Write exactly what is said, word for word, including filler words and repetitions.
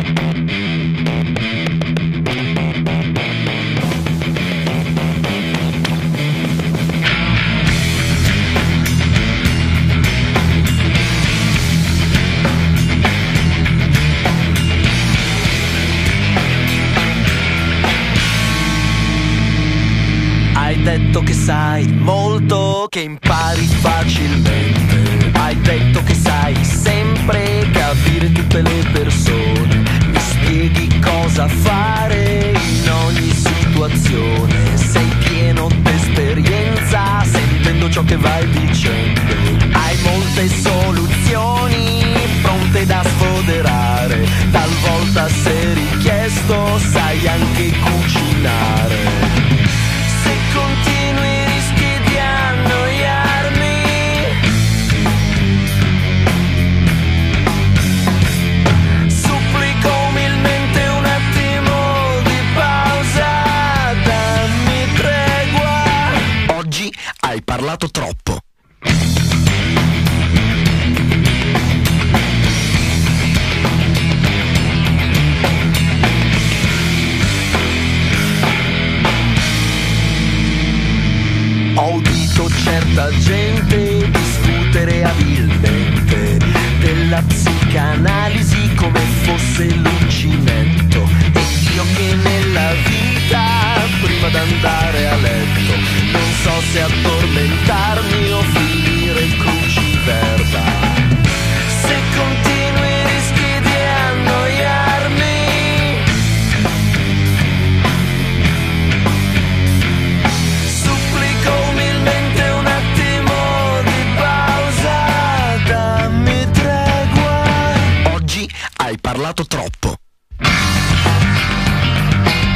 Hai detto che sai molto, che impari facilmente. Hai detto che sai sempre capire tutte le persone. Mi spieghi cosa fare in ogni situazione. Sei pieno d'esperienza, sentendo ciò che vai dicendo. Hai molte soluzioni pronte da sfoderare. Talvolta, se richiesto, sai anche cucinare. Se continui rischi di annoiarmi. Supplico umilmente un attimo di pausa, dammi tregua. Oggi hai parlato troppo. Ho udito certa gente discutere abilmente della psicanalisi come fosse l'uncinetto. E io che nella vita, prima d'andare a letto, non so se addormentarmi o finire il cruciverba. Se continui rischi di annoiarmi. Hai parlato troppo.